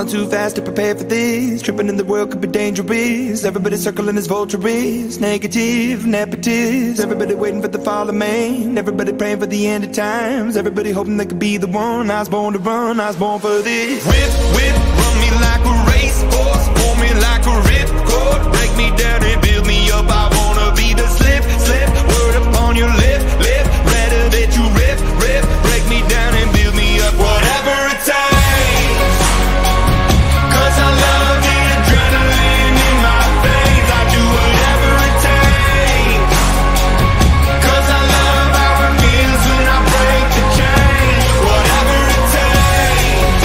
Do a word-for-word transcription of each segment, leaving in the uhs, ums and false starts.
Falling too fast to prepare for this. Tripping in the world could be dangerous. Everybody circling as vultures. Negative, nepotist. Everybody waiting for the fall of man. Everybody praying for the end of times. Everybody hoping they could be the one. I was born to run, I was born for this. Whip, whip, run me like a racehorse. Pull me like a ripcord. Break me down and build me up. I wanna be the slip, slip. Word upon your lip, lip. Rather that you rip, rip. Break me down and build me up. Whatever it takes. Cause I love the adrenaline in my veins. I do whatever it takes. Cause I love how it feels when I break the chain. Whatever it takes.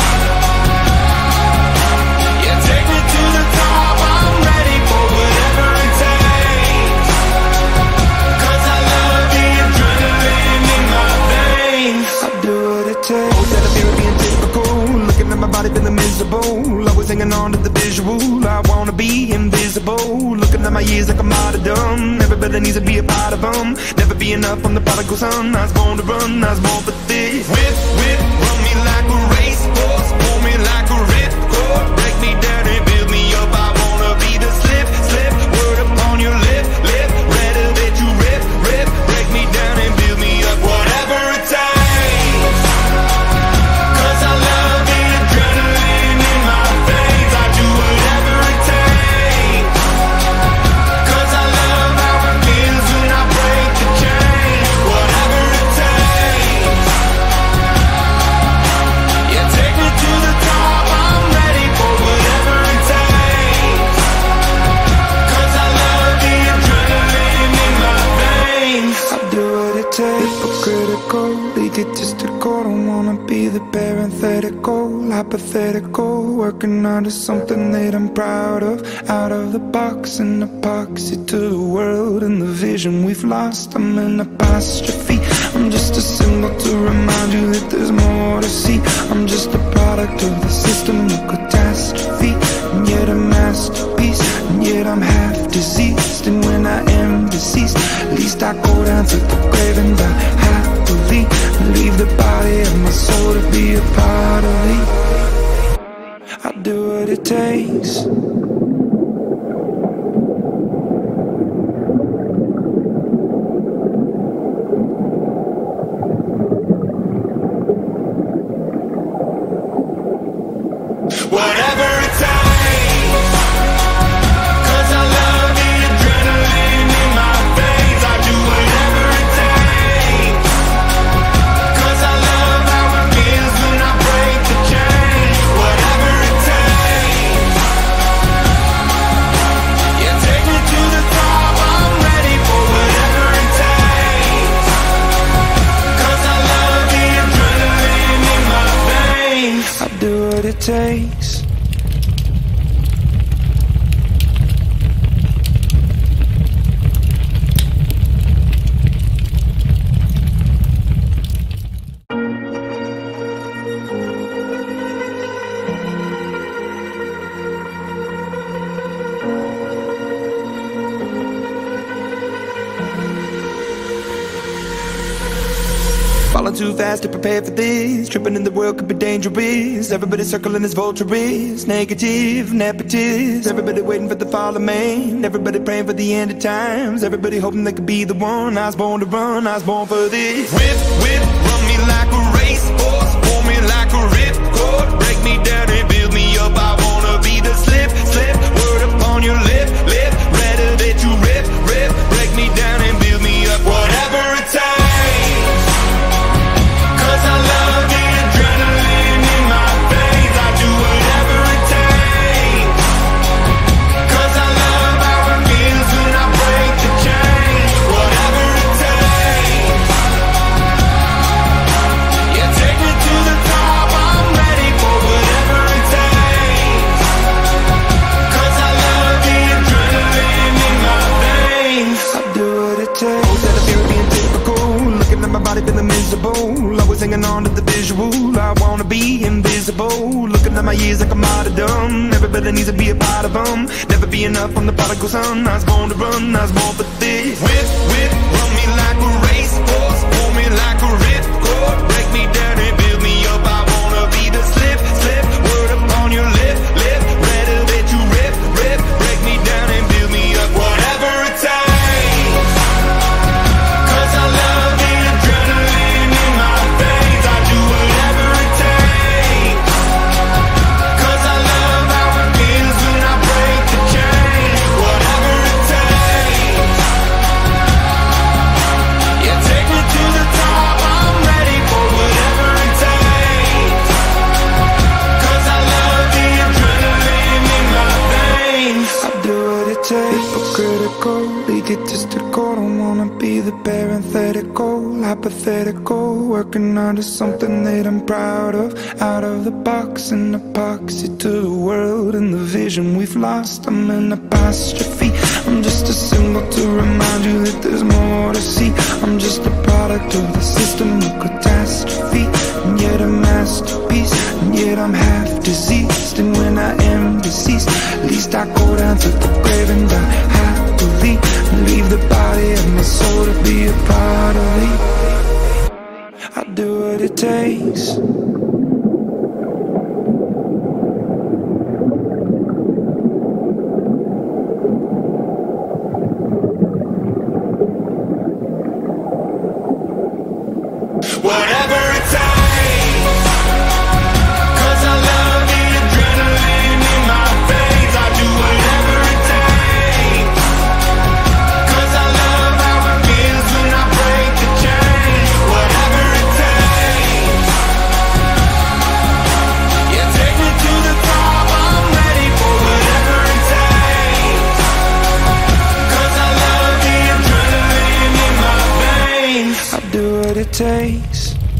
Yeah, take me to the top. I'm ready for whatever it takes. Cause I love the adrenaline in my veins. I do what it takes. Oh, that appear being typical. Looking at my body feeling miserable. Always hanging on to the visual. I wanna be invisible. Looking at my years like a martyrdom. Everybody needs to be a part of them. Never be enough, I'm the prodigal son. I was born to run, I was born for this. Whip, whip, run me like a racehorse. Pull me like a ripcord. Break me down and build me up. I wanna be the slip, slip. Word upon your lip, lip. Rather that you rip, rip. Break me down and build me up. Whatever it takes. Cause I love the adrenaline in my veins. I do whatever it takes. Cause I love how it feels when I break the chain. Whatever it takes. Yeah, take me to the top. I'm ready for whatever it takes. Cause I love the adrenaline in my veins. I do what it takes. Hypocritical, egotistical. Don't wanna be the parenthetical, hypothetical. Working under something that I'm proud of. Out of the box, an epoxy to the world and the vision we've lost. I'm an apostrophe. I'm just a symbol to remind you that there's more to see. I'm just a product of the system of catastrophe. And yet a masterpiece. And yet I'm half diseased. And when I am deceased, at least I go down to the grave and die happily. And leave the body of my soul to be a part of me. I do what it takes. Whatever it takes. Cause I love the adrenaline in my veins. I do whatever it takes. Cause I love how it feels when I break the chain. Whatever it takes. Yeah, take me to the top. I'm ready for whatever it takes. Cause I love the adrenaline in my veins. I do what it takes. Falling too fast to prepare for this. Tripping in the world could be dangerous. Everybody circling as vultures. Negative, nepotist. Everybody waiting for the fall of man. Everybody praying for the end of times. Everybody hoping they could be the one. I was born to run, I was born for this. Whip, whip, run me like a racehorse. Pull me like a ripcord. Break me down and build me up. I wanna be the slip, slip. Word upon your lip, lip. Rather that you rip, rip. Break me down and build me up. Whatever it takes. Cause I love the adrenaline in my veins. I do whatever it takes. Cause I love how it feels when I break the chain. Whatever it takes. Yeah, take me to the top. I'm ready for whatever it takes. Cause I love the adrenaline in my veins. I do what it takes. Oh, that appear being typical. Looking at my body feeling miserable. Always hanging on to the visual. I wanna be invisible. Looking at my years like a martyrdom. Everybody needs to be a part of them. Never be enough, I'm the prodigal son. I was born to run, I was born for this. Whip, whip, run me like a racehorse. Pull me like a ripcord. Break me down and build me up. I wanna be the slip, slip. Word upon your lip, egotistical. Don't wanna be the parenthetical, hypothetical, working onto something that I'm proud of. Out of the box, an epoxy to the world and the vision we've lost. I'm an apostrophe, I'm just a symbol to remind you that there's more to see. I'm just a product of the system of catastrophe, and yet a masterpiece, and yet I'm half diseased. And when I am deceased, at least I go down to the grave and die happily, and leave the body of my soul to be a part of me. I do what it takes. Whatever it takes, 'cause I love the adrenaline in my veins. I do whatever it takes, 'cause I love how it feels when I break the chains. Whatever it takes, yeah, take me to the top. I'm ready for whatever it takes, 'cause I love the adrenaline in my veins. I do what it takes.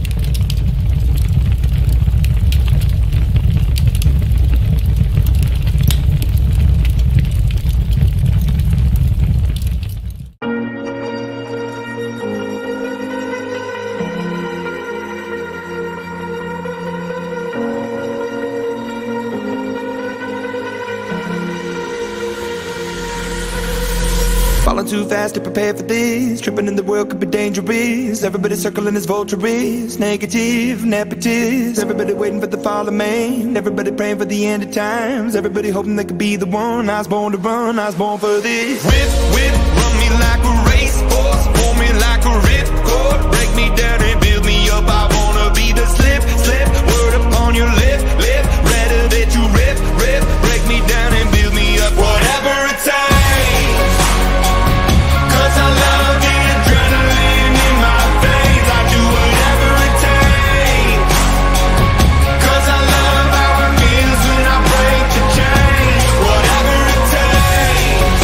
Falling too fast to prepare for this. Tripping in the world could be dangerous. Everybody circling as vultures, negative, nepotist. Everybody waiting for the fall of man. Everybody praying for the end of times. Everybody hoping they could be the one. I was born to run, I was born for this. Whip, whip, run me like a racehorse, pull me like a ripcord, break me down and build me up. I wanna be the slip, slip, word upon your lip, lip, rather that you rip, rip, break me down and build me up. Whatever it takes, 'cause I love the adrenaline in my veins. I do whatever it takes, 'cause I love how it feels when I break the chains. Whatever it takes,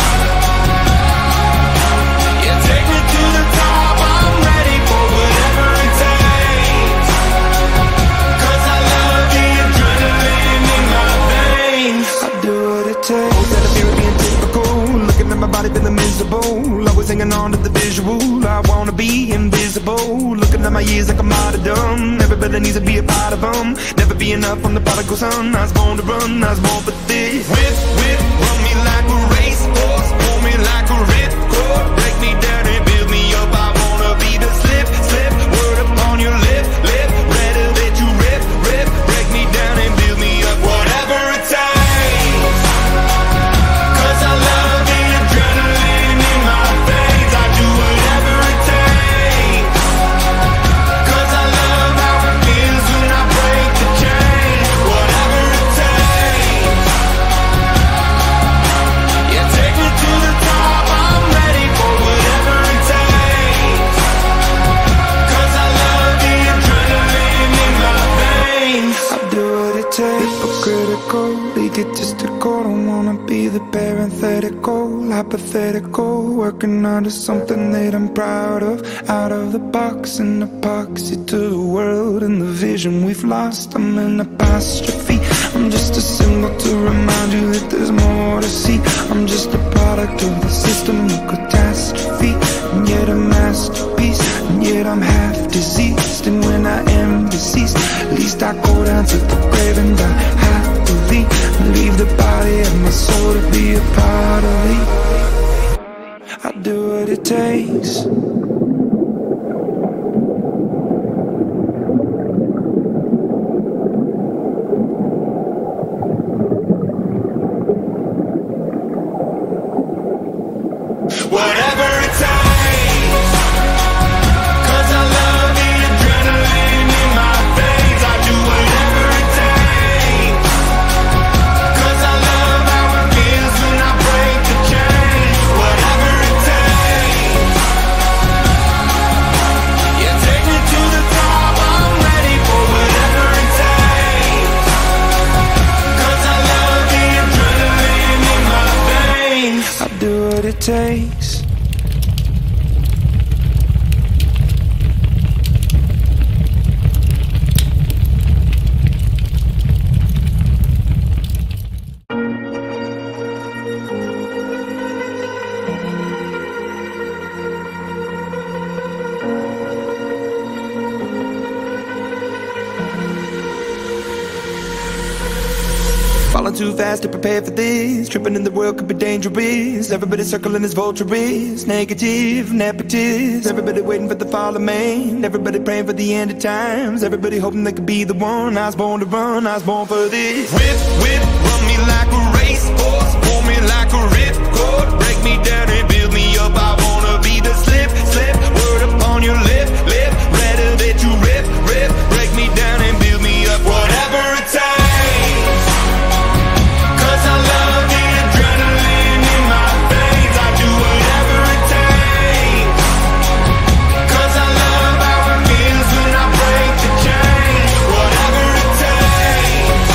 yeah, take me to the top. I'm ready for whatever it takes, 'cause I love the adrenaline in my veins. I do what it takes. Always had a fear of being typical, looking at my body feeling miserable. Always hanging on to the visual, I wanna be invisible. Looking at my years like I'm martyrdom. Everybody needs to be a part of them. Never be enough, I'm the prodigal son. I was born to run, I was born for this. Whip, whip, run me like a racehorse, pull me like a ripcord, break me down and build me up. I wanna be the slip, slip, word upon your lip, lip, rather that you rip, rip, break me down and build me up. Whatever it takes, 'cause I love the adrenaline in my veins. I do whatever it takes, 'cause I love how it feels when I break the chains. Whatever it takes, yeah, take me to the top. I'm ready for whatever it takes, 'cause I love the adrenaline in my veins. I do what it takes. Hypocritical, egotistical. Don't wanna be the parenthetical, hypothetical, working onto something that I'm proud of. Out of the box, an epoxy to the world and the vision we've lost. I'm an apostrophe, I'm just a symbol to remind you that there's more to see. I'm just a product of the system of catastrophe, and yet a masterpiece, and yet I'm half diseased. And when I am deceased, at least I go down to the grave and die happily, and leave the body of my soul to be a part of me. I do what it takes. Whatever it takes, 'cause I love the adrenaline in my veins. I do whatever it takes, 'cause I love how it feels when I break the chains. Whatever it takes, yeah, take me to the top. I'm ready for whatever it takes, 'cause I love the adrenaline in my veins. I do what it takes. Falling too fast to prepare for this. Tripping in the world could be dangerous. Everybody circling as vultures. Negative, nepotist. Everybody waiting for the fall of man. Everybody praying for the end of times. Everybody hoping they could be the one. I was born to run, I was born for this. Whip, whip, run me like a racehorse. Pull me like a ripcord. Break me down and build me up. I wanna be the slip, slip. Word upon your lip, lip. Rather that you rip, rip. Break me down and build me up. Whatever it takes. Cause I love the adrenaline in my veins. I do whatever it takes. Cause I love how it feels when I break the chain. Whatever it takes.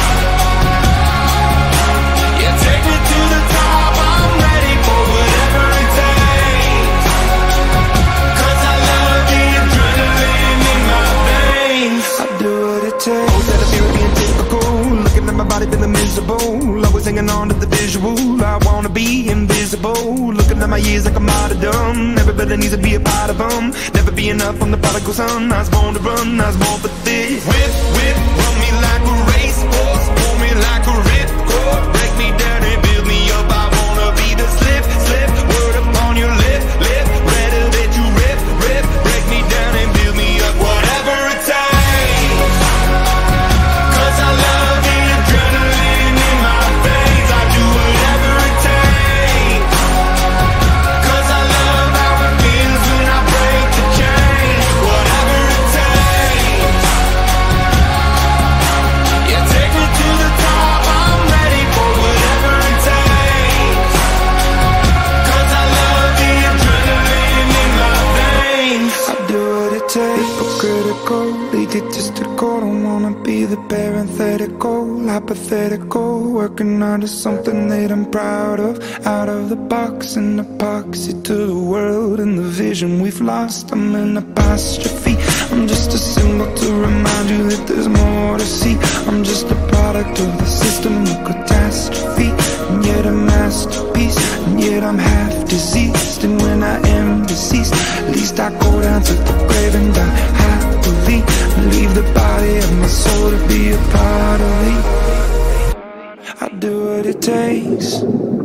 Yeah, take me to the top. I'm ready for whatever it takes. Cause I love the adrenaline in my veins. I do what it takes. Oh, that I feel being typical. Looking at my body feeling miserable. Always hanging on to the visual. I wanna be invisible. Looking at my years like a martyrdom. Everybody needs to be a part of them. Never be enough from the prodigal son. I was born to run, I was born for this. Whip, whip, run me like a racehorse. Pull me like a ripcord. Break me down and build me up. I wanna be the slip, slip. Word upon your lip, lip. Rather that you rip, rip. Break me down and build me up. Whatever it takes. Cause I love the adrenaline in my veins. I do whatever it takes. Cause I love how it feels when I break the chain. Whatever it takes. Yeah, take me to the top. I'm ready for whatever it takes. Cause I love the adrenaline in my veins. I do what it takes. Hypocritical, egotistical. Don't wanna be the parenthetical, hypothetical. Working out of something that I'm proud of. Out of the box, an epoxy to the world and the vision we've lost. I'm an apostrophe. I'm just a symbol to remind you that there's more to see. I'm just a product of the system of catastrophe, and yet a masterpiece, and yet I'm half diseased. And when I am deceased, at least I go down to the grave and die happily, and leave the body of my soul to be a part of me. I do what it takes.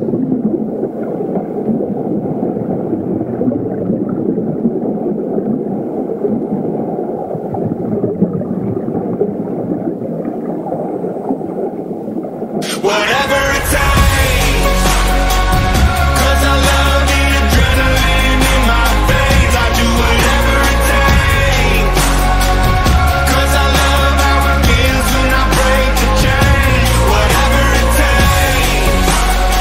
Whatever it takes. Cause I love the adrenaline in my veins. I do whatever it takes. Cause I love how it feels when I break the chain. Whatever it takes.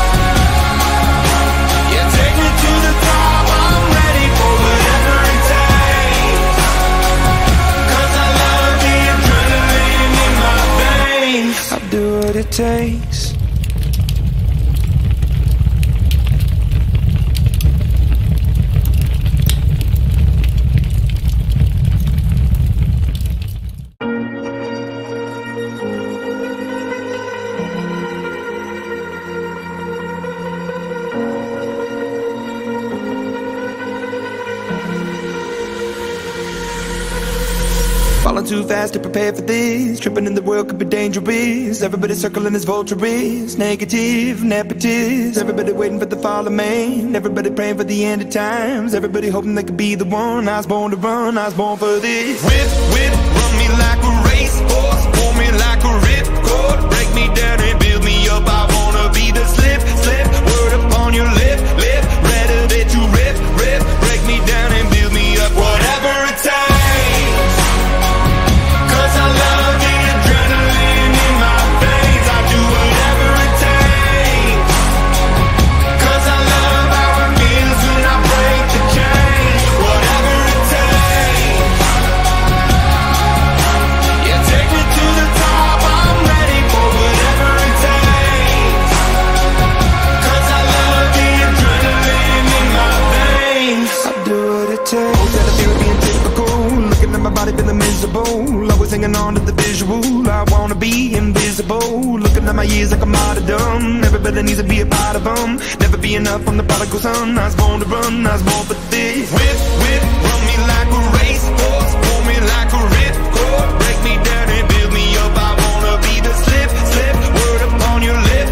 Yeah, take me to the top. I'm ready for whatever it takes. Cause I love the adrenaline in my veins. I do what it takes. Falling too fast to prepare for this. Tripping in the world could be dangerous. Everybody circling as vultures. Negative, nepotist. Everybody waiting for the fall of man. Everybody praying for the end of times. Everybody hoping they could be the one. I was born to run, I was born for this. Whip, whip, run me like a racehorse. Pull me like a ripcord. Break me down and build me up. I wanna be the slip, slip. Word upon your lip, lip. Rather that you rip, rip. Break me down and build me up. Whatever it takes. Cause I love the adrenaline in my veins. I do whatever it takes. Cause I love how it feels when I break the chain. Whatever it takes. Yeah, take me to the top. I'm ready for whatever it takes. Cause I love the adrenaline in my veins. I do what it takes. Oh, that I feel being typical. Looking at my body feeling miserable. Always hanging on to the visual. I wanna be invisible. Looking at my years like a martyrdom. Everybody needs to be a part of them. Never be enough from the prodigal son. I was born to run, I was born for this. Whip, whip, run me like a racehorse. Pull me like a ripcord. Break me down and build me up. I wanna be the slip, slip. Word upon your lip,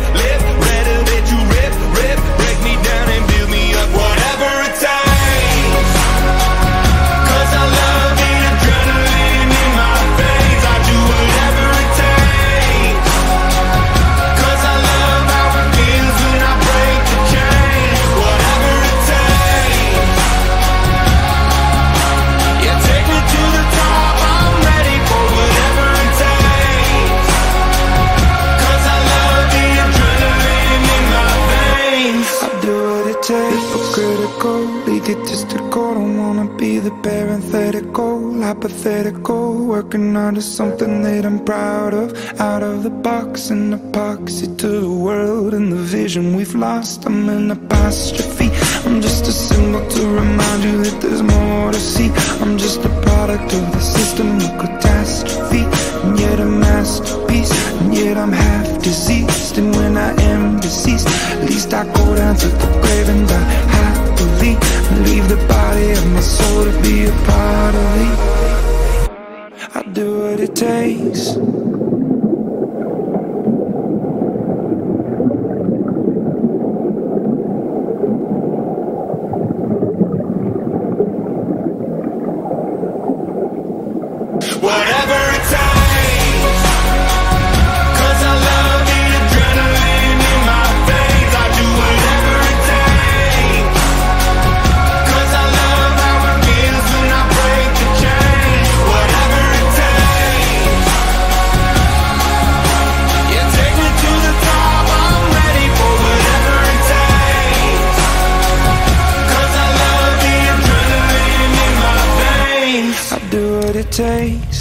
egotistical. Don't wanna be the parenthetical, hypothetical, working hard is something that I'm proud of. Out of the box, an epoxy to the world and the vision we've lost. I'm an apostrophe, I'm just a symbol to remind you that there's more to see. I'm just a product of the system of catastrophe, and yet a masterpiece, and yet I'm half diseased. And when I am deceased, at least I go down to the grave and die happily, and leave the body of my soul to be a part of me. I do what it takes. Whatever it takes, 'cause I love the adrenaline in my veins. I do whatever it takes, 'cause I love how it feels when I break the chain. Whatever it takes, yeah, take me to the top, I'm ready for whatever it takes, 'cause I love the adrenaline in my veins. I do what it takes.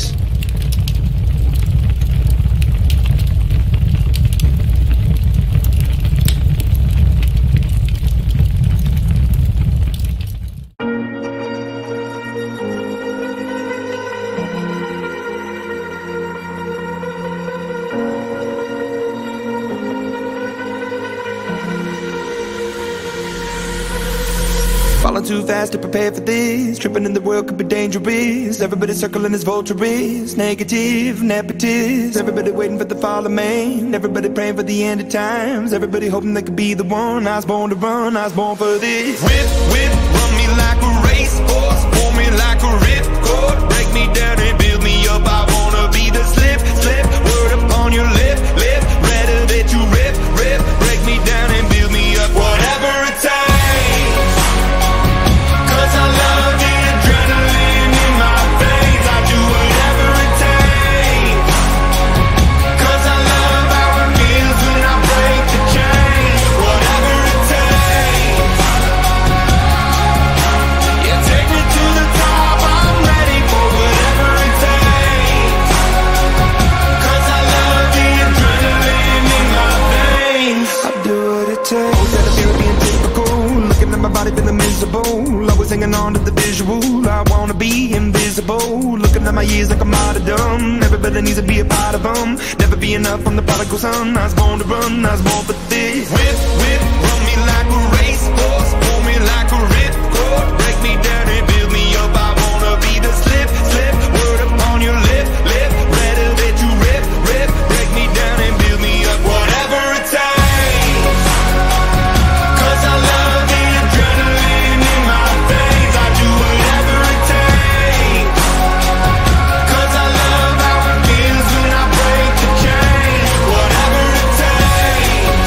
Falling too fast to prepare for this. Tripping in the world could be dangerous. Everybody circling as vultures. Negative, nepotist. Everybody waiting for the fall of man. Everybody praying for the end of times. Everybody hoping they could be the one. I was born to run, I was born for this. Whip, whip, run me like a racehorse, pull me like a ripcord, break me down and build me up. I wanna be the slip, slip, word upon your lip, lip, rather that you rip, rip, break me down and build me up. Whatever it takes, 'cause I love the adrenaline in my veins. I do whatever it takes, 'cause I love how it feels when I break the chain. Whatever it takes, yeah, take me to the top, I'm ready for whatever it takes, 'cause I love the adrenaline in my veins. I do what it takes. Always had a fear of being typical. Looking at my body feeling miserable. Always hanging on to the visual. I wanna be invisible. Looking at my years like a martyrdom. Everybody needs to be a part of them. Never be enough on the prodigal son. I was born to run, I was born for this. Whip, whip, run me like a racehorse, pull me like a ripcord, break me down and build me up. I wanna be the slip, slip, word upon your lip, lip, rather that you rip, rip, break me down and build me up. Whatever it takes, 'cause I love the adrenaline in my veins. I do whatever it takes, 'cause I love how it feels when I break the chain. Whatever it takes,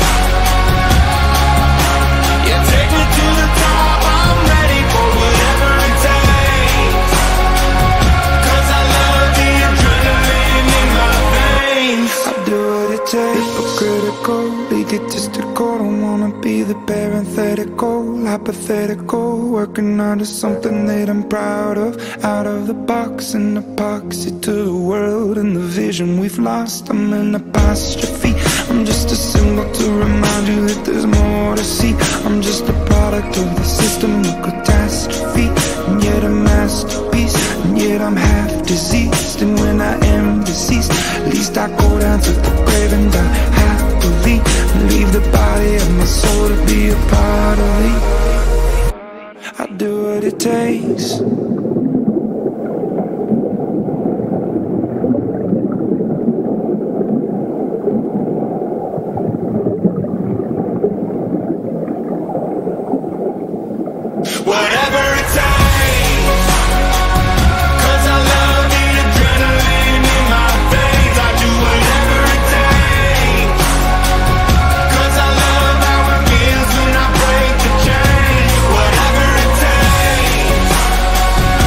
yeah, take me to the top, I'm ready for whatever it takes, 'cause I love the adrenaline in my veins. I do what it takes. Hypocritical, egotistical. Don't wanna be the parenthetical, hypothetical, working hard is something that I'm proud of. Out of the box, an epoxy to the world and the vision we've lost. I'm an apostrophe, I'm just a symbol to remind you that there's more to see. I'm just a product of the system of catastrophe, and yet a masterpiece, and yet I'm half diseased. And when I am deceased, at least I go down to the grave and die happily, and leave the body of my soul to be a part of me. I do what it takes. Whatever it takes, 'cause I love the adrenaline in my veins. I do whatever it takes, 'cause I love how it feels when I break the chain. Whatever it takes,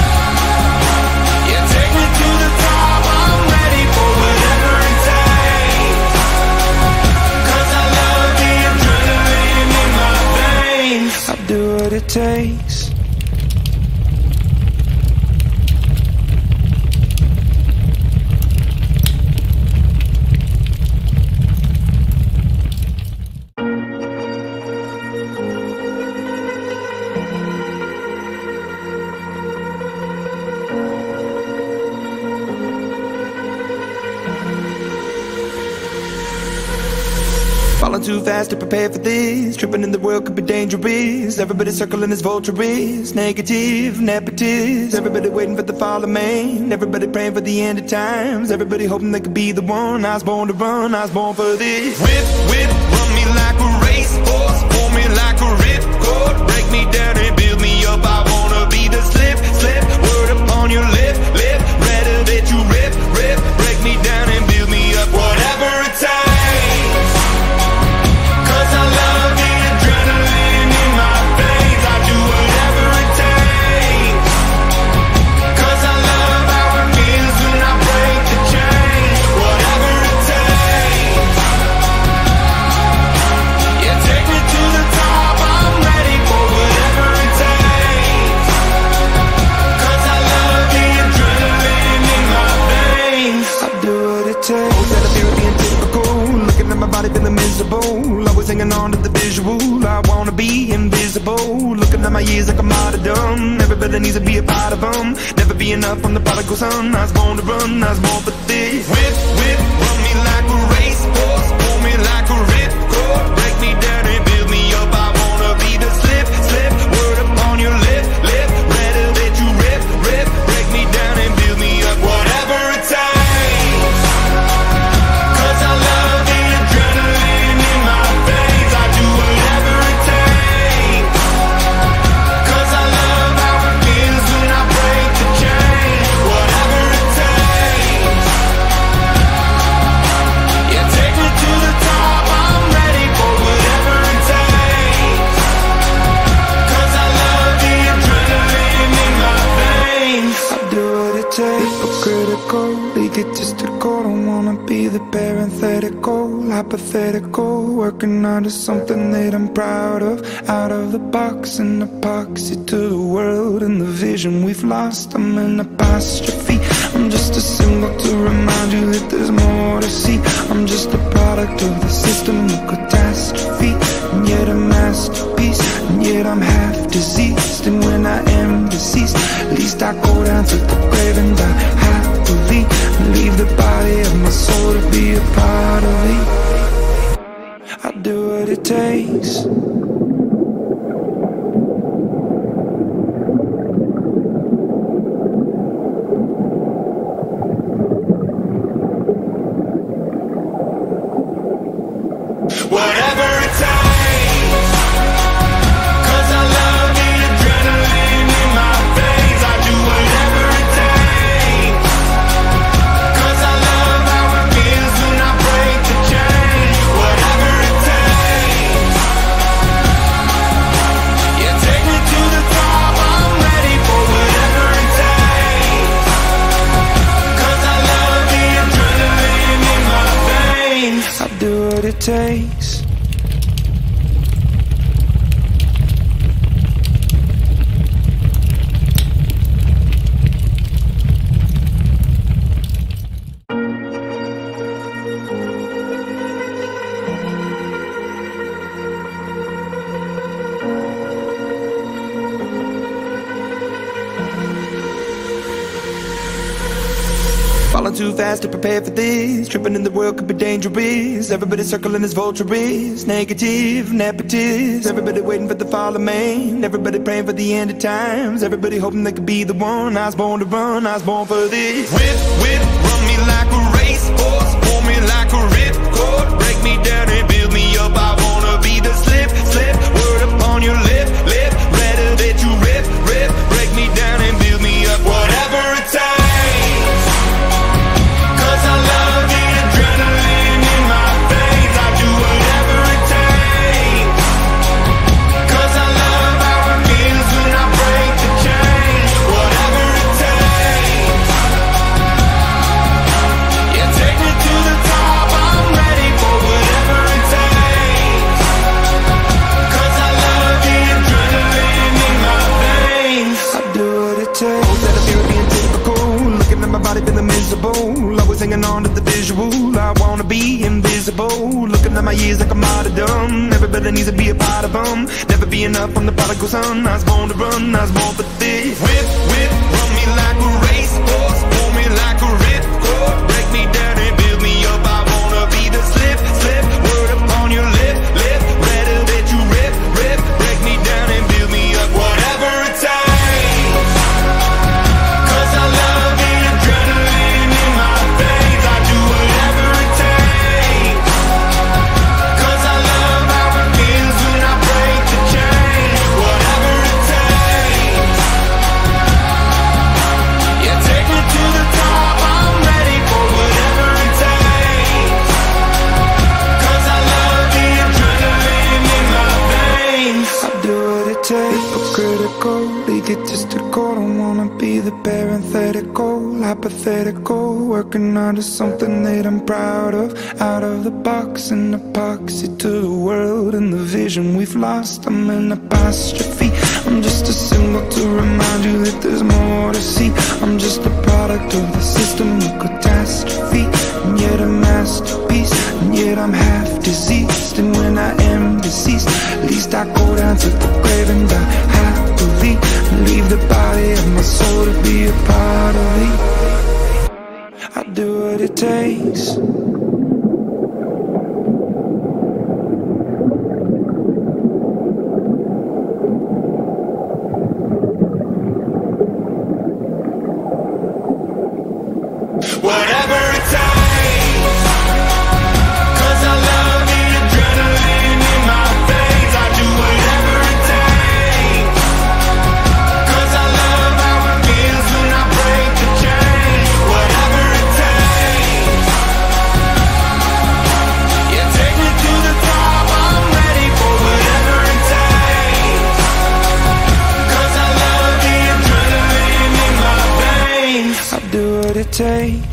takes. Falling too fast to prepare for this. Tripping in the world could be dangerous. Everybody circling as vultures. Negative, nepotist. Everybody waiting for the fall of man. Everybody praying for the end of times. Everybody hoping they could be the one. I was born to run, I was born for this. Whip, whip, run me like a racehorse. Pull me like a ripcord. Break me down and build me up. I wanna be the slip, slip. Word upon your lip, lip. Rather that you rip, rip. Break me down and build me up. Whatever it takes. Hanging on to the visual, I wanna be invisible. Looking at my years like I'm out of dumb. Everybody needs to be a part of them. Never be enough from the prodigal son. I was born to run, I was born for this. Whip, whip, run me like a racehorse. Pull me like a ripcord. Break me down and build me up. I wanna be the slip, slip. Word upon your lip, lip. Rather that you rip, rip. Break me down and build me up. Whatever it takes. Cause I love the adrenaline in my veins. I do whatever it takes. Cause I love how it feels when I break the chain. Whatever it takes. Yeah, take me to the top. I'm ready for whatever it takes. Cause I love the adrenaline in my veins. I do what it takes. Hypocritical, egotistical. Don't wanna be the parenthetical, hypothetical. Working out of something that I'm proud of. Out of the box, an epoxy to the world and the vision we've lost. I'm an apostrophe. I'm just a symbol to remind you that there's more to see. I'm just a product of the system of catastrophe, and yet a masterpiece. And yet I'm half diseased, and when I am deceased, at least I go down to the grave and die happily, and leave the body of my soul to be a part of it. I do what it takes. Whatever it takes. Cause I love the adrenaline in my veins. I do whatever it takes. Cause I love how it feels when I break the chain. Whatever it takes. Yeah, take me to the top. I'm ready for whatever it takes. Cause I love the adrenaline in my veins. I do what it takes. Falling too fast to prepare for this. Tripping in the world could be dangerous. Everybody circling as vultures. Negative, nepotist. Everybody waiting for the fall of man. Everybody praying for the end of times. Everybody hoping they could be the one. I was born to run, I was born for this. Whip, whip, run me like a racehorse. Pull me like a ripcord. Break me down and build me up. I wanna be the slip, slip. Word upon your lip, lip. Rather that you rip, rip. Break me down and build me up. Whatever it takes. Cause I love the adrenaline in my veins. I do whatever it takes. Cause I love how it feels when I break the chain. Whatever it takes. Yeah, take me to the top. I'm ready for whatever it takes. my years like a martyrdom. Everybody needs to be a part of them. Never be enough, I'm the prodigal son. I was born to run, I was born for this. Whip, whip, run me like a racehorse, pull me like a ripcord, break me down and build me up. I wanna be the slip, slip, word upon your lip, lip, better that you rip, rip, break me down and build me up. Whatever it takes, 'cause I love the adrenaline in my veins. I do whatever it takes, 'cause I love how it feels when I break the chain. Whatever it takes, yeah, take me to the top. I'm ready for whatever it takes, 'cause I love the adrenaline in my veins. I do what it takes, but critical, egotistical. Don't wanna be the parenthetical, hypothetical, working out of something that I'm proud of. Out of the box, an epoxy to the world and the vision we've lost. I'm an apostrophe, I'm just a symbol to remind you that there's more to see. I'm just a product of the system of catastrophe, and yet a masterpiece, and yet I'm half diseased. And when I am deceased, at least I go down to the grave and die happily, and leave the body of my soul to be a part of me. I do what it takes. Whatever it takes, 'cause I love the adrenaline in my veins. I do whatever it takes, 'cause I love how it feels when I break the chain. Whatever it takes, yeah, take me to the top. I'm ready for whatever it takes, 'cause I love the adrenaline in my veins. I do what it takes.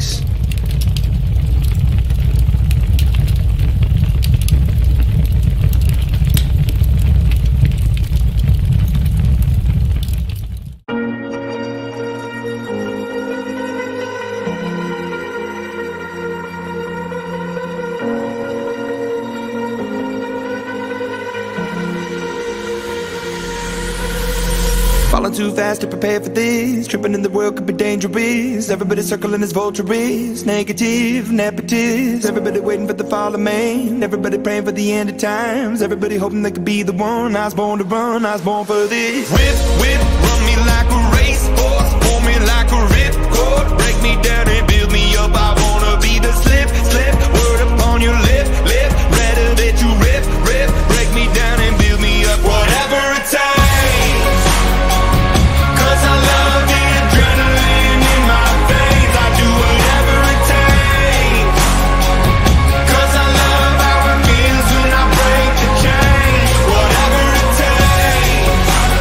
Falling too fast to prepare for this. Tripping in the world could be dangerous. Everybody circling as vultures. Negative, nepotist. Everybody waiting for the fall of man. Everybody praying for the end of times. Everybody hoping they could be the one. I was born to run, I was born for this. Whip, whip, run me like a racehorse, pull me like a ripcord, break me down and build me up. I wanna be the slip, slip, word upon your lip, lip, better that you rip, rip, break me down and build me up. Whatever it takes, 'cause I love the adrenaline in my veins. I do whatever it takes, 'cause I love how it feels when I break the chain. Whatever it takes,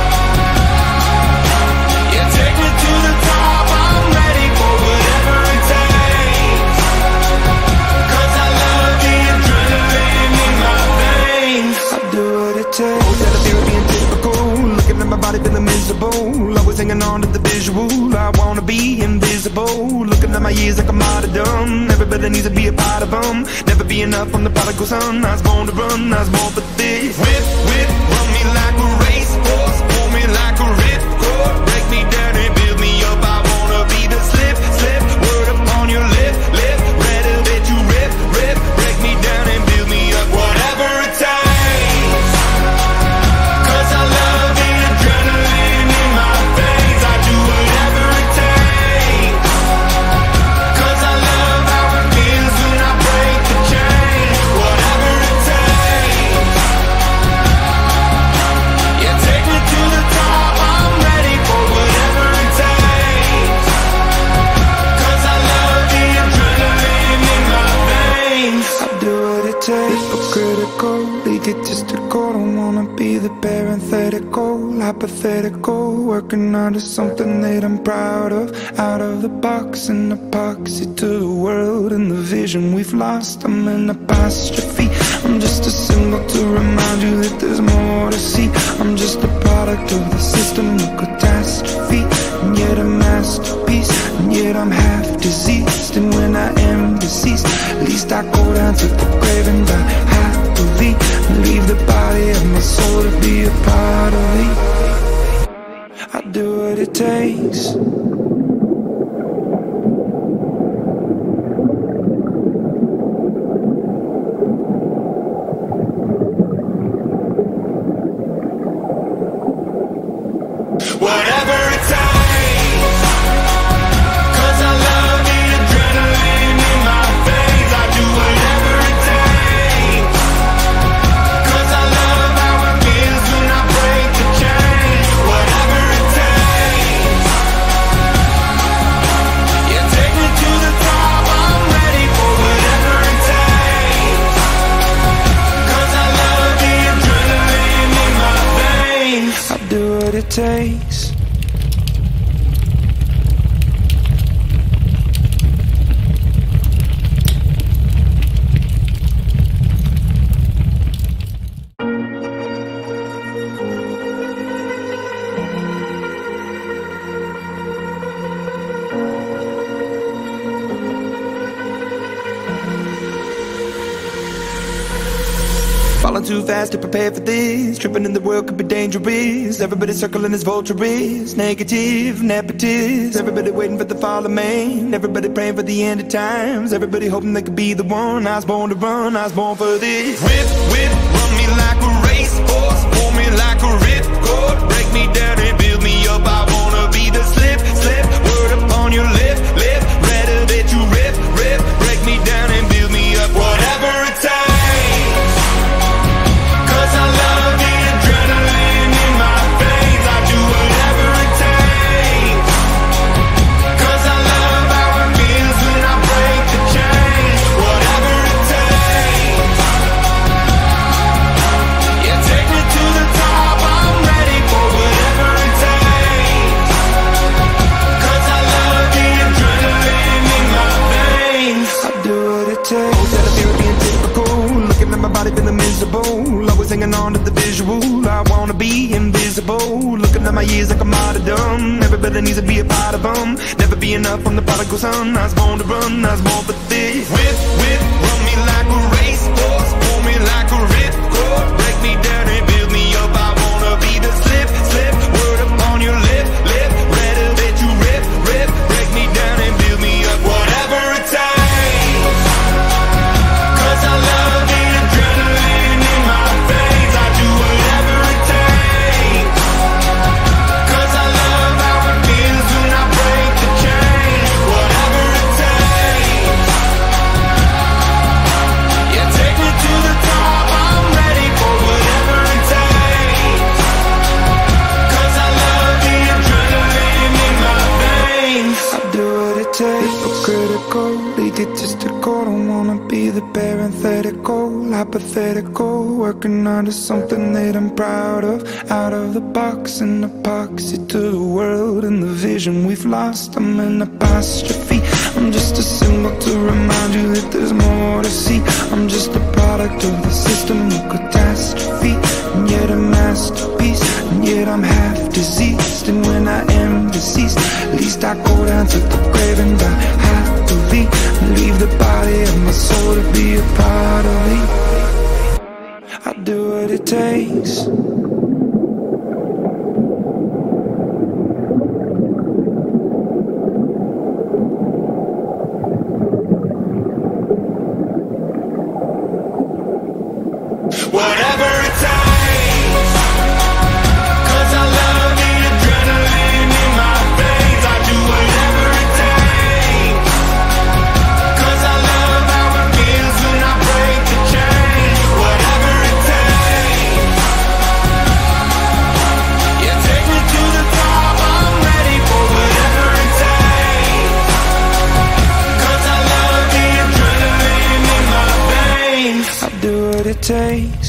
yeah, take me to the top. I'm ready for whatever it takes, 'cause I love the adrenaline in my veins. I do what it takes. Oh, that I feel being typical, looking at my body feeling miserable, always hanging on to the visual. I wanna be invisible, looking at my years like a martyrdom. Everybody needs to be a part of them. Never be enough, I'm the prodigal son. I was born to run, I was born for this. Whip, whip, run me like a racehorse, pull me like a ripcord, break me down and build me up. I wanna be the slip, slip, word upon your lip, lip, better that you rip, rip, break me down and build me up. Whatever it takes, 'cause I love the adrenaline in my veins. I do whatever it takes, 'cause I love how it feels when I break the chain. Whatever it takes, yeah, take me to the top. I'm ready for whatever it takes, 'cause I love the adrenaline in my veins. I do what it takes, but critical, egotistical. Don't wanna be the parenthetical, hypothetical, working out of something that I'm proud of. Out of the box, an epoxy to the world and the vision we've lost. I'm an apostrophe, I'm just a symbol to remind you that there's more to see. I'm just a product of the system of catastrophe, and yet a masterpiece, and yet I'm half diseased. And when I am deceased, at least I go down to the grave and die happy, body and my soul to be a part of me. I do what it takes. Whatever it takes, 'cause I love the adrenaline in my veins. I do whatever it takes, 'cause I love how it feels when I break the chains. Whatever it takes, you take me to the top. I'm ready for whatever it takes, 'cause I love the adrenaline in my veins. I do what it takes. Falling too fast to prepare for this. Tripping in the world could be dangerous. Everybody circling as vultures. Negative, nepotist. Everybody waiting for the fall of man. Everybody praying for the end of times. Everybody hoping they could be the one. I was born to run, I was born for this. Whip, whip, run me like a racehorse. Pull me like a ripcord. Break me down and build me up. I wanna be the slip, slip. Word upon your lip, lip. Rather that you rip, rip. Break me down and build me up. Whatever it takes. I love the adrenaline in my veins. I do whatever it takes, 'cause I love how it feels when I break the chains. Whatever it takes, you take me to the top. I'm ready for whatever it takes, 'cause I love the adrenaline in my veins. I do what it takes. That I feel being typical. Looking at my body feeling miserable. Always hanging on to the visual. I wanna be invisible. Looking at my years like a martyrdom. Everybody needs to be a part of them. Never be enough from the prodigal son. I was born to run, I was born for this. Whip, whip, run me like a racehorse. Pull me like a ripcord. Break me down and build me up. I wanna be the slip, slip. Word upon your lip, lip. Rather that you rip, rip. Break me down and build me up. Whatever it takes, 'cause I love the adrenaline in my veins. I do whatever it takes, 'cause I love how it feels when I break the chains. Whatever it takes, you take me to the top. I'm ready for whatever it takes, 'cause I love the adrenaline in my veins. I do what it takes. Hypocritical, egotistical. Don't wanna be the parenthetical, hypothetical. Working onto something that I'm proud of. Out of the box, an epoxy to the world and the vision we've lost. I'm an apostrophe. I'm just a symbol to remind you that there's more to see. I'm just a product of the system of catastrophe, and yet a masterpiece. And yet I'm half diseased, and when I am deceased, at least I go down to the grave and die happily, and leave the body of my soul to be a part of me. I do what it takes. Whatever it takes, 'cause I love the adrenaline in my veins. I do whatever it takes, 'cause I love how it feels when I break the chains. Whatever it takes, you take me to the top. I'm ready for whatever it takes, 'cause I love the adrenaline in my veins. I do what it takes.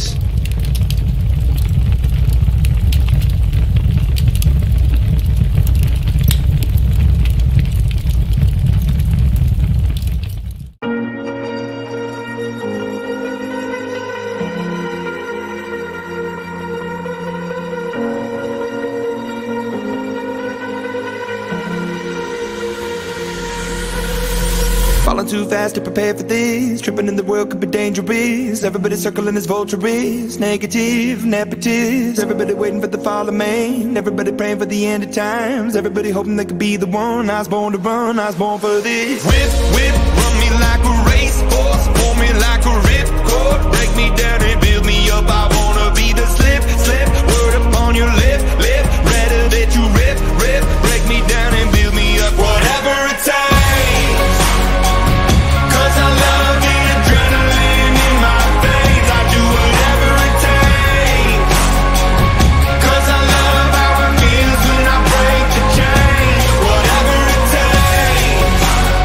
Falling Falling too fast to prepare for this. Tripping in the world could be dangerous. Everybody circling as vultures. Negative, nepotist. Everybody waiting for the fall of man. Everybody praying for the end of times. Everybody hoping they could be the one. I was born to run, I was born for this. Whip, whip, run me like a racehorse. Pull me like a ripcord. Break me down and build me up. I wanna be the slip, slip. Word upon your lip, lip. Rather that you rip, rip. Break me down and build me up. Whatever it takes. Cause I love the adrenaline in my veins. I do whatever it takes. Cause I love how it feels when I break the chain. Whatever it takes.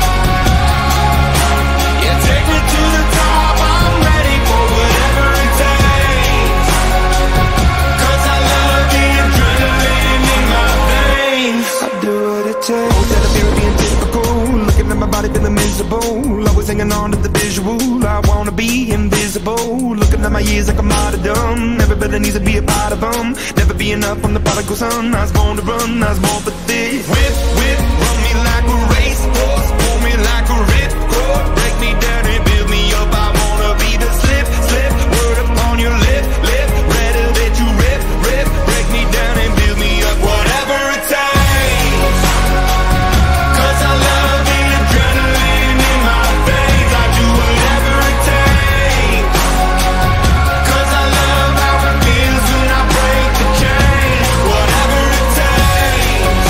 Yeah, take me to the top. I'm ready for whatever it takes. Cause I love the adrenaline in my veins. I do what it takes. Oh, that appear being typical. Looking at my body feeling miserable. Always hanging on to the visual. I wanna be invisible. Looking at my years like a martyrdom. Everybody needs to be a part of them. Never be enough on the prodigal son. I was born to run, I was born for this. Whip, whip, run me like a racehorse. Pull me like a ripcord. Break me down and build me up. I wanna be the slip, slip. Word upon your lip, lip. Rather that you rip, rip. Break me down and build me up. Whatever it takes. Cause I love the adrenaline in my veins. I do whatever it takes. Cause I love how it feels when I break the chain. Whatever it takes.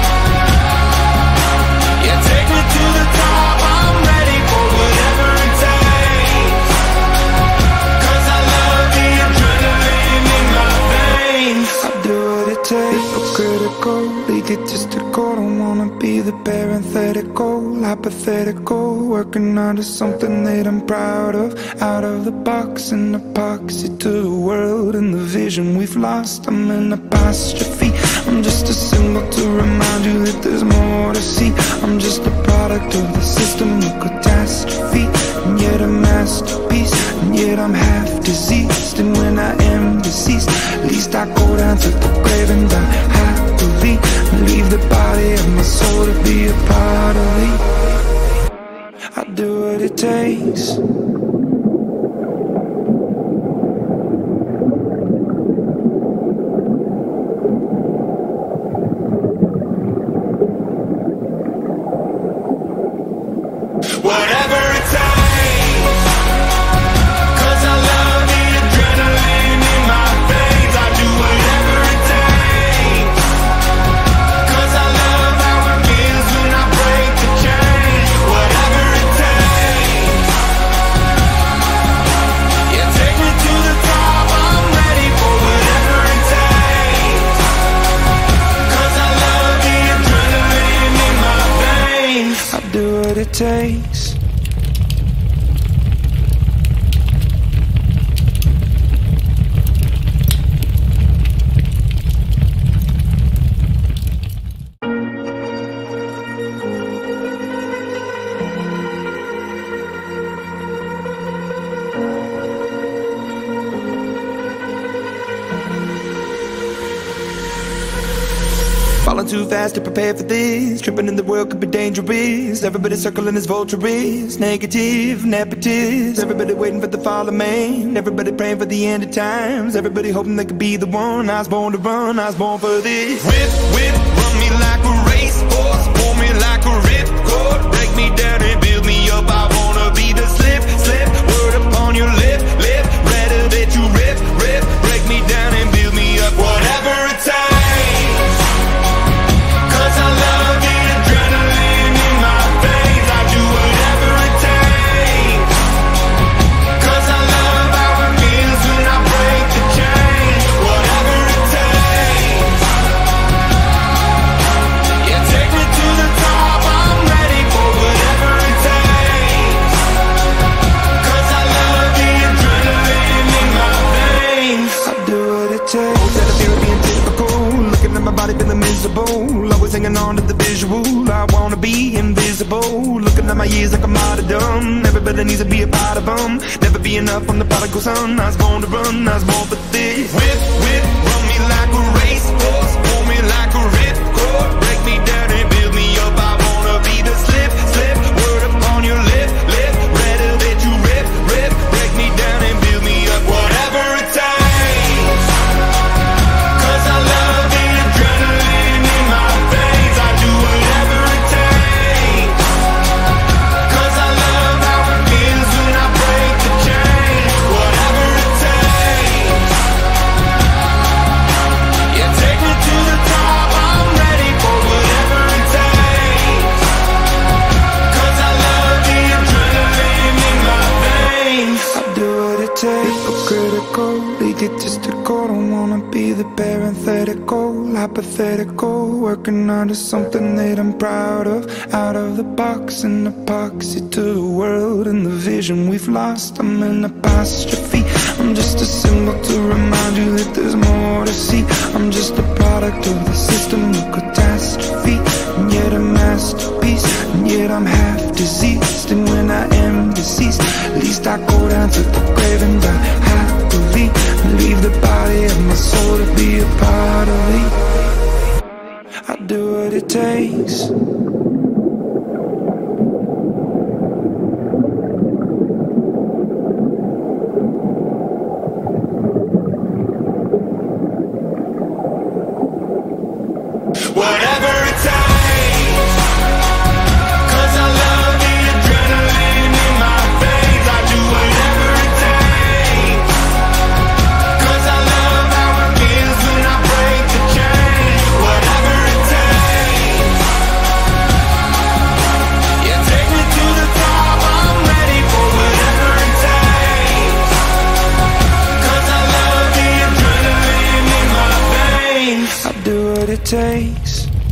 Yeah, take me to the top. I'm ready for whatever it takes. Cause I love the adrenaline in my veins. I do what it takes. Critical, egotistical. Don't wanna be the parenthetical, hypothetical. Working onto something that I'm proud of. Out of the box, an epoxy to the world and the vision we've lost. I'm an apostrophe. I'm just a symbol to remind you that there's more to see. I'm just a product of the system of catastrophe. And yet a masterpiece. And yet I'm half diseased. And when I am deceased, at least I go down to the grave and die happily. And leave the body of my soul to be a part of me. I do what it takes. Whatever it takes. Cause I love the adrenaline in my veins. I do whatever it takes. Cause I love how it feels when I break the chain. Whatever it takes. Yeah, take me to the top. I'm ready for whatever it takes. Cause I love the adrenaline in my veins. I do what it takes. Falling too fast to prepare for this. Tripping in the world could be dangerous. Everybody circling as vultures. Negative, nepotist. Everybody waiting for the fall of man. Everybody praying for the end of times. Everybody hoping they could be the one. I was born to run, I was born for this. Whip, whip, run me like a racehorse. Pull me like a ripcord. Break me down and build me up. I wanna be the slip, slip. Word upon your lip, lip. Rather that you rip, rip. Break me down and build me up. Whatever it takes. Cause I love the adrenaline in my veins. I do whatever it takes. Cause I love how it feels when I break the chain. Whatever it takes. Yeah, take me to the top. I'm ready for whatever it takes. Cause I love the adrenaline in my veins. I do what it takes. Oh, that appear being typical. Looking at my body feeling miserable. Always hanging on to the visual. I wanna be invisible. Looking at my years like a martyrdom. Everybody needs to be a part of them. Never be enough on the prodigal son. I was born to run, I was born for this. Whip, whip, run me like a racehorse. Pull me like a ripcord. Break me down and build me up. I wanna be the slip, slip. Word upon your lip, the parenthetical, hypothetical, working onto something that I'm proud of. Out of the box, an epoxy to the world and the vision we've lost. I'm an apostrophe, I'm just a symbol to remind you that there's more to see. I'm just a product of the system of catastrophe, and yet a masterpiece, and yet I'm half diseased. And when I am deceased, at least I go down to the grave and die happily, and leave the body of my soul to be a part of me. I do what it takes. Whatever it takes, 'cause I love the adrenaline in my veins. I do whatever it takes, 'cause I love how it feels when I break the chain. Whatever it takes, yeah, take me to the top. I'm ready for whatever it takes, 'cause I love the adrenaline in my veins. I do what it takes.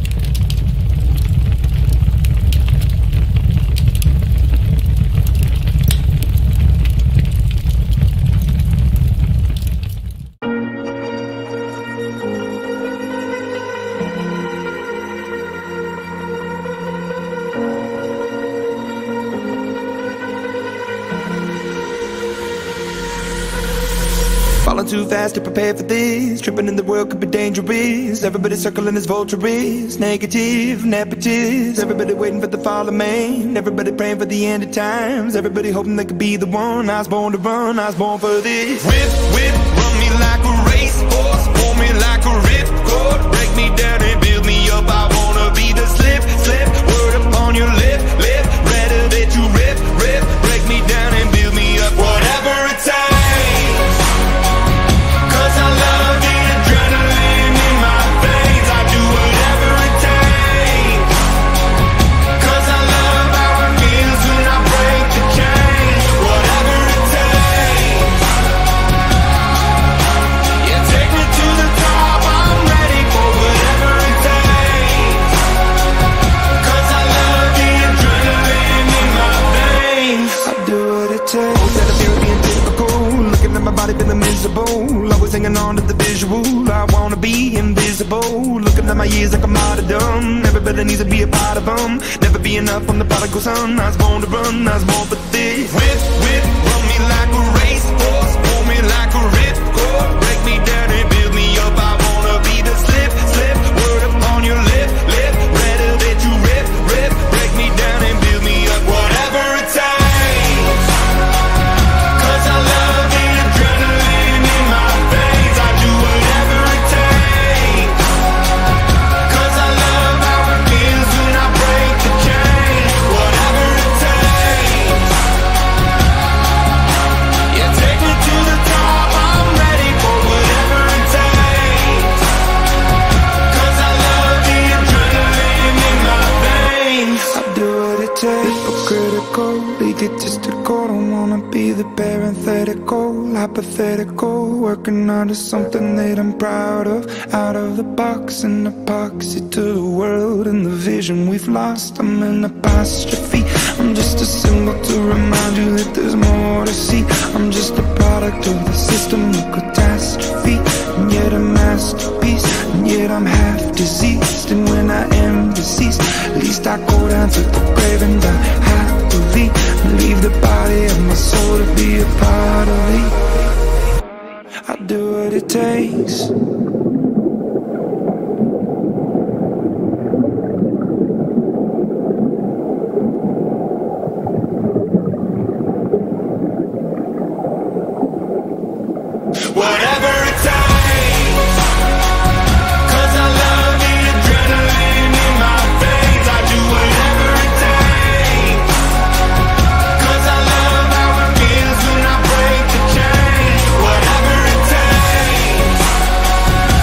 Falling too fast to prepare for this. Tripping in the world could be dangerous. Everybody circling as vultures. Negative, nepotist. Everybody waiting for the fall of man. Everybody praying for the end of times. Everybody hoping they could be the one. I was born to run, I was born for this. Whip, whip, run me like a racehorse, pull me like a ripcord, break me down and build me up. I wanna be the slip, slip, word upon your lip, lip, rather that you rip, rip, break me down and build me up. Whatever it takes, 'cause I love the adrenaline in my veins. I do whatever it takes, 'cause I love how it feels when I break the chain. Whatever it takes, yeah, take me to the top. I'm ready for whatever it takes, 'cause I love the adrenaline in my veins. I do what it takes. Instead of fear being typical, looking at my body feeling miserable, always hanging on to the visual. I wanna be invisible, looking at my years like I'm martyrdom. Everybody needs to be a part of them. Never be enough, I'm the prodigal son. I was born to run, I was born for this. Whip, whip, run me like a racehorse, pull me like a ripcord, break me down and build me up. I wanna be the slip, slip, word upon your lip, lip, rather that you rip, rip, break me down and build me up. Whatever it takes, 'cause I love the adrenaline in my veins. I do whatever it takes, 'cause I love how it feels when I break the chain. Whatever it takes, yeah, take me to the top. I'm ready for whatever it takes, 'cause I love the adrenaline in my veins. I do what it takes. Hypocritical, egotistical, don't wanna be the parenthetical, hypothetical, working onto something that I'm proud of. Out of the box, an epoxy to the world and the vision we've lost. I'm an apostrophe, I'm just a symbol to remind you that there's more to see. I'm just a product of the system of catastrophe, and yet a masterpiece, and yet I'm half diseased. And when I am deceased, at least I go down to the grave and die happily, and leave the body of my soul to be a part of me. I do what it takes. Whatever it takes, 'cause I love the adrenaline in my veins. I do whatever it takes, 'cause I love how it feels when I break the chain. Whatever it takes,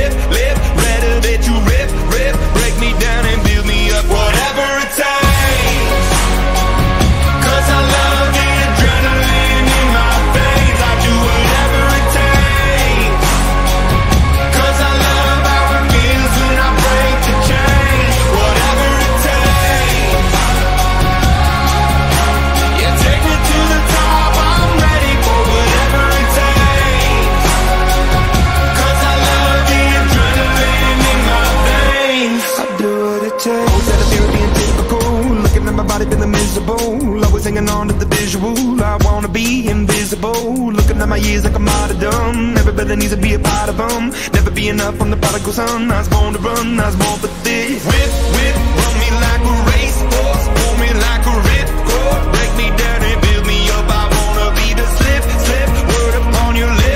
live, live. Rather that you rip, rip, break me down and build me up, whatever it takes. Cause I love the adrenaline in my veins. I do whatever it takes. Cause I love how it feels when I break the chains. Whatever it takes. Yeah, take me to the top. I'm ready for whatever it takes. Cause I love the adrenaline in my veins. I do what it takes. Instead of fear being typical, looking at my body feeling miserable, always hanging on to the visual. I wanna be invisible, looking at my years like a martyrdom. Everybody needs to be a part of them. Never be enough from the prodigal son. I was born to run, I was born for this. Whip, whip, run me like a racehorse, pull me like a ripcord, break me down and build me up. I wanna be the slip, slip, word upon your lips.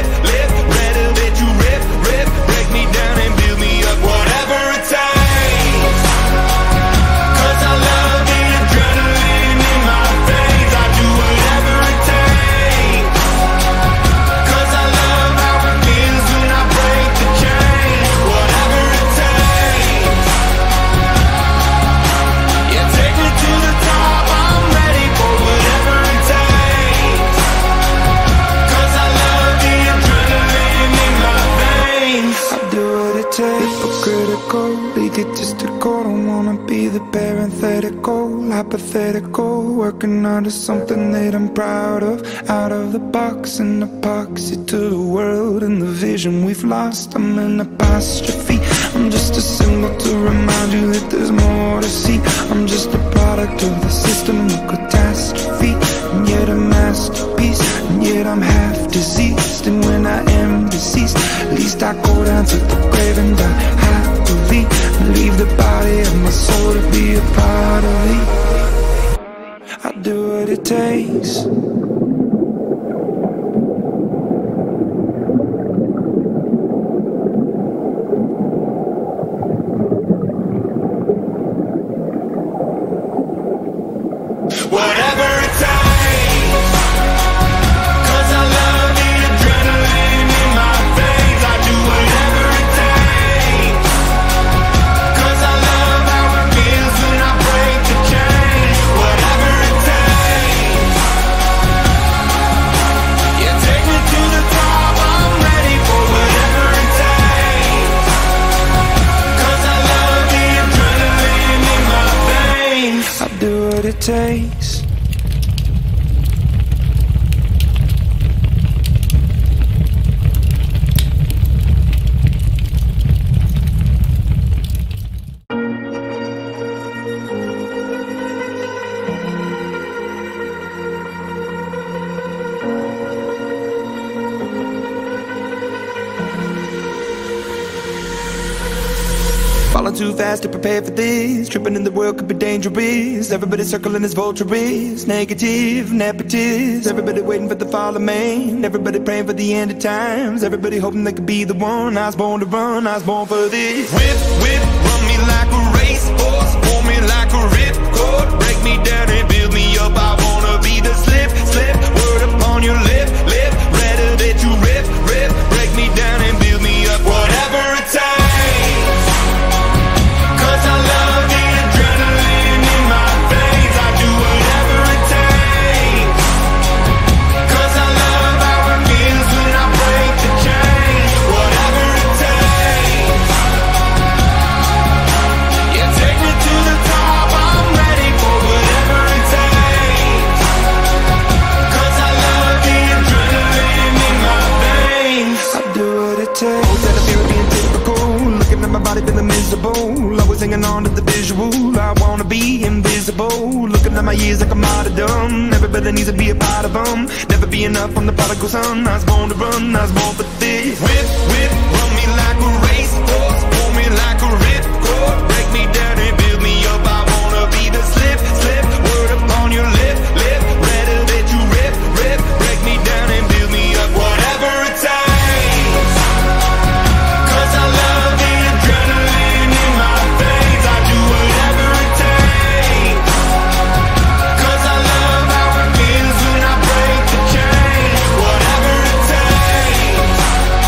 don't wanna be the parenthetical, hypothetical, working out of something that I'm proud of. Out of the box, an epoxy to the world and the vision we've lost. I'm an apostrophe, I'm just a symbol to remind you that there's more to see. I'm just a product of the system of catastrophe, and yet a masterpiece, and yet I'm half diseased. And when I am deceased, at least I go down to the grave and die happily, and leave the body of my soul to be a part of me. I'll do what it takes. Whatever it takes, 'cause I love the adrenaline in my veins. I do whatever it takes, 'cause I love how it feels when I break the chain. Whatever it takes, yeah, take me to the top, I'm ready for whatever it takes, 'cause I love the adrenaline in my veins. I'll do what it takes. Falling too fast to prepare for this. Tripping in the world could be dangerous. Everybody circling as vultures. Negative, nepotist. Everybody waiting for the fall of man. Everybody praying for the end of times. Everybody hoping they could be the one. I was born to run, I was born for this. Whip, whip, run me like a racehorse, pull me like a ripcord, break me down and build me up. I wanna be the slip, slip, word upon your lip, lip, rather that you rip, rip, break me down and build me up. Whatever it takes, 'cause I love the adrenaline in my veins. I do whatever it takes, 'cause I love how it feels when I break the chain. Whatever it takes, yeah, take me to the top, I'm ready for whatever it takes, 'cause I love the adrenaline in my veins. I'll do what it takes. Instead of fear of being typical, looking at my body feeling miserable, always hanging on to the visual. I wanna be invisible, looking at my years like I'm out of dumb. Everybody needs to be a part of them. Never be enough, I'm the prodigal son. I was born to run, I was born for this. Whip, whip, run me like a racehorse, pull me like a ripcord, break me down and build me up. I wanna be the slip, slip, word upon your lip, lip, rather that you rip, rip, break me down and build me up. Whatever it takes, 'cause I love the adrenaline in my veins. I do whatever it takes, 'cause I love how it feels when I break the chain. Whatever it takes,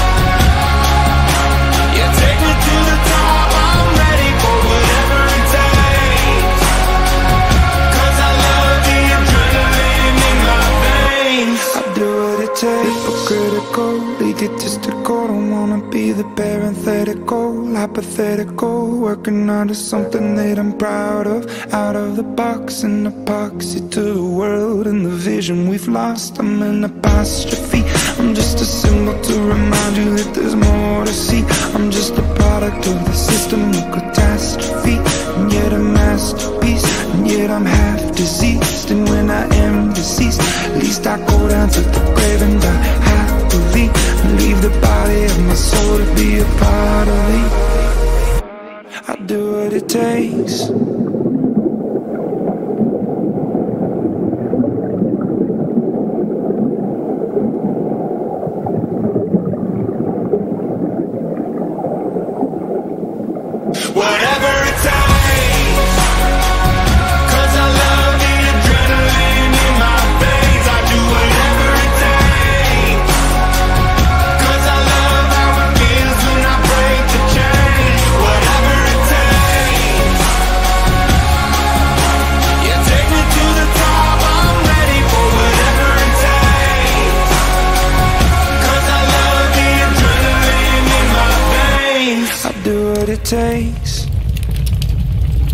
yeah, take me to the top, I'm ready for whatever it takes, 'cause I love the adrenaline in my veins. I'll do what it takes. Hypocritical, egotistical, don't wanna be the parenthetical, hypothetical, working out of something that I'm proud of. Out of the box, an epoxy to the world and the vision we've lost. I'm an apostrophe, I'm just a symbol to remind you that there's more to see. I'm just a product of the system of catastrophe, and yet a masterpiece, and yet I'm half diseased. And when I am deceased, at least I go down to the grave and die happily, and leave the body of my soul to be a part of me. I'll do what it takes. Whatever it takes, 'cause I love the adrenaline in my veins. I do whatever it takes, 'cause I love how it feels when I break the chain. Whatever it takes, yeah, take me to the top, I'm ready for whatever it takes, 'cause I love the adrenaline in my veins. I'll do what it takes.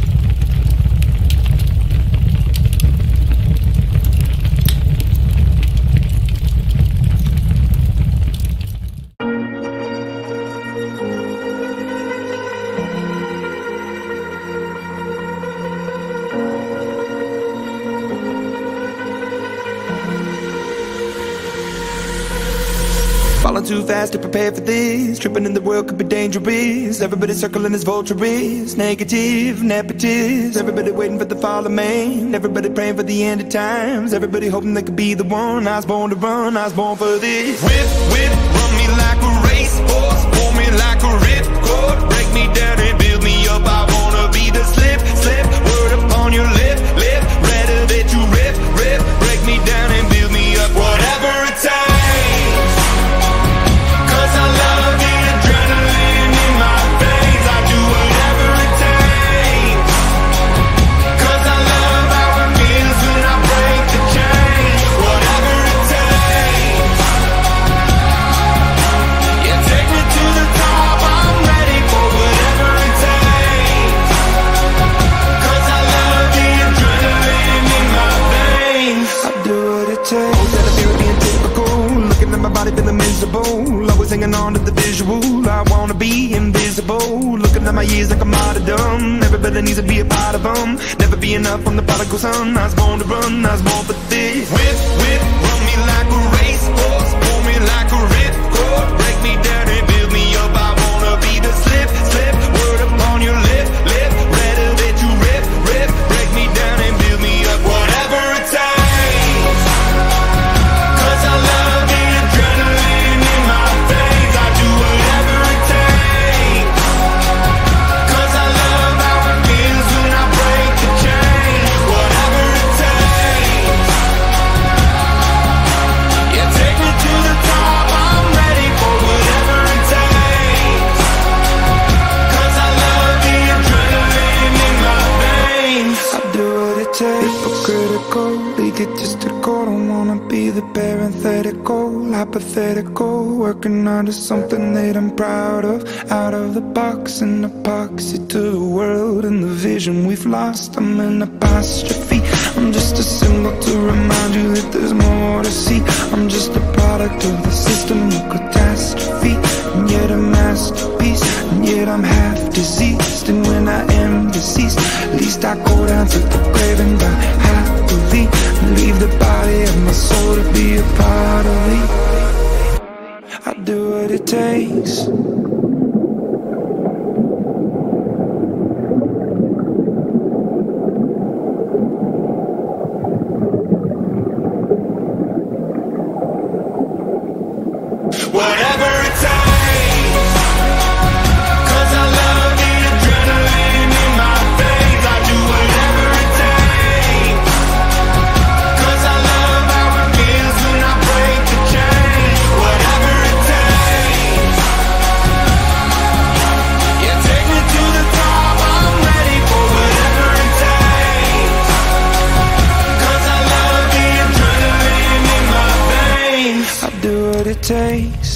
Falling too fast to prepare for this. Tripping in the world could be dangerous. Everybody circling as vultures. Negative, nepotist. Everybody waiting for the fall of man. Everybody praying for the end of times. Everybody hoping they could be the one. I was born to run, I was born for this. Whip, whip, run me like a racehorse. Pull me like a ripcord. Break me down and build me up. I wanna be the slip, slip. Word upon your lip, lip. Rather that you rip, rip. Break me down and build me up. Whatever it takes. Always hanging on to the visual. I wanna be invisible. Looking at my years like I'm martyrdom. Everybody needs to be a part of them. Never be enough from the prodigal son. I was born to run, I was born for this. Whip, whip, run me like a racehorse. Pull me like a ripcord. Break me down and build me up. I wanna be the slip, slip. Word upon your lip, lip. Rather that you rip, rip. Break me down and build me up. Whatever it takes. Cause I love the adrenaline in my veins. I do whatever it takes. Cause I love how it feels when I break the chain. Whatever it takes. Yeah, take me to the top. I'm ready for whatever it takes. Cause I love the adrenaline in my veins. I do what it takes, but critical, egotistical. Don't wanna be the parenthetical, hypothetical. Working onto something that I'm proud of. Out of the box, an epoxy to the world and the vision we've lost. I'm an apostrophe. I'm just a symbol to remind you that there's more to see. I'm just a product of the system of catastrophe, and yet a masterpiece. And yet I'm half diseased, and when I am deceased, at least I go down to the grave and die happily, and leave the body of my soul to be a part of me. I do what it takes. Whatever it takes. Cause I love the adrenaline in my veins. I do whatever it takes. Cause I love how it feels when I break the chain. Whatever it takes. Yeah, take me to the top. I'm ready for whatever it takes. Cause I love the adrenaline in my veins. I do what it takes.